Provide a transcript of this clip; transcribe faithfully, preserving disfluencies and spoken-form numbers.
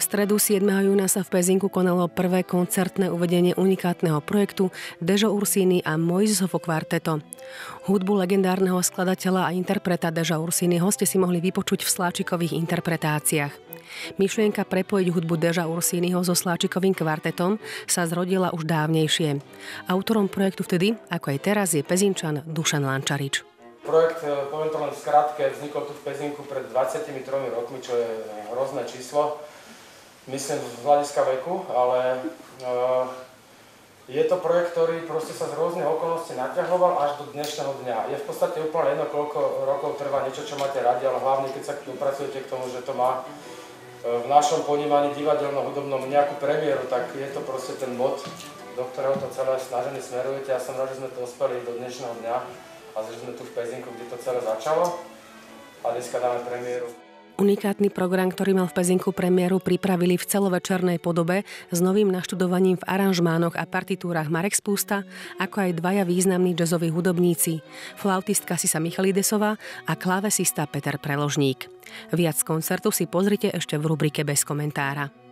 stredu siedmeho júna sa v Pezinku konalo prvé koncertné uvedenie unikátneho projektu Dežo Ursini a Mojžišovo kvarteto. Hudbu legendárneho skladateľa a interpreta Deža Ursiniho ste si mohli vypočuť v Sláčikových interpretáciách. Myšlienka prepojiť hudbu Deža Ursiniho so Sláčikovým kvartetom sa zrodila už dávnejšie. Autorom projektu vtedy, ako aj teraz, je Pezinčan Dušan Lančarič. Projekt, poviem to len v skratke, vznikol tu v Pezinku pred dvadsiatimi tromi rokmi, čo je hrozné číslo, myslím z hľadiska veku, ale uh, je to projekt, ktorý proste sa z rôznych okolností naťahoval až do dnešného dňa. Je v podstate úplne jedno, koľko rokov trvá niečo, čo máte radi, ale hlavne keď sa dopracujete k tomu, že to má v našom ponímaní divadelno-hudobnom nejakú premiéru, tak je to proste ten bod, do ktorého to celé snaženie smerujete. Ja som rád, že sme to uspeli do dnešného dňa. A že sme tu v Pezinku, kde to celé začalo a dneska dáme premiéru. Unikátny program, ktorý mal v Pezinku premiéru, pripravili v celovečernej podobe s novým naštudovaním v aranžmánoch a partitúrach Marek Spústa, ako aj dvaja významní jazzoví hudobníci, flautistka Sisa Michalidesová a klávesista Peter Preložník. Viac z koncertu si pozrite ešte v rubrike Bez komentára.